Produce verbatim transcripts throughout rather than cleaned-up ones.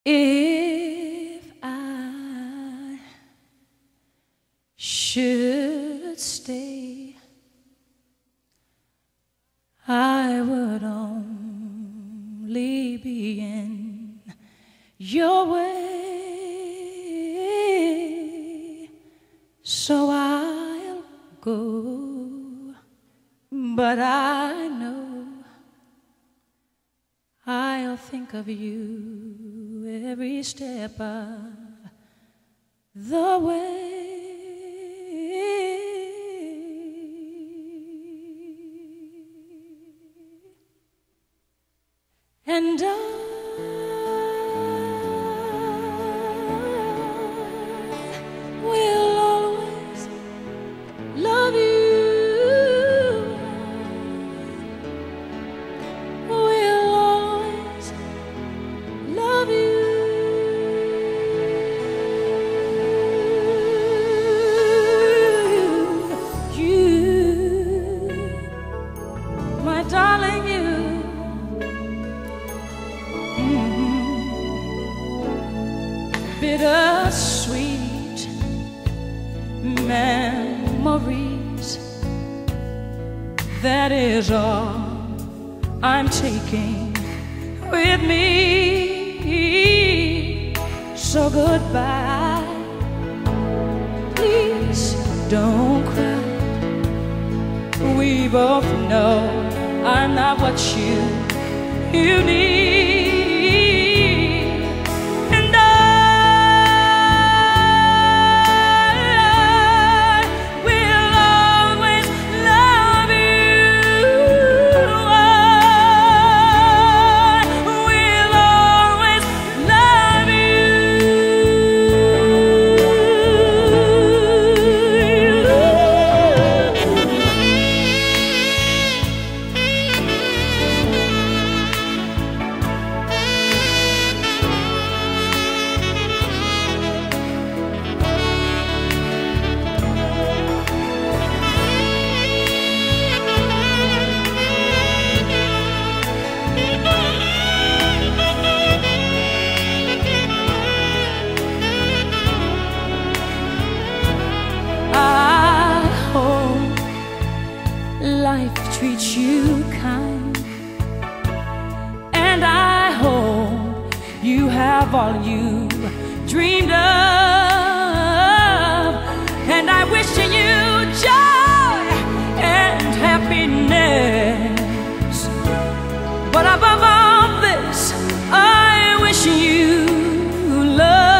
If I should stay, I would only be in your way, so I'll go, but I know I'll think of you every step of the way. And I will always love you. Will always love you. You, my darling, you. Bittersweet memories, that is all I'm taking with me. So goodbye, please don't cry. We both know I'm not what you, you need. Life treats you kind, and I hope you have all you dreamed of, and I wish you joy and happiness, but above all this I wish you love.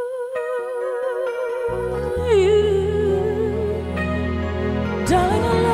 Darling, I love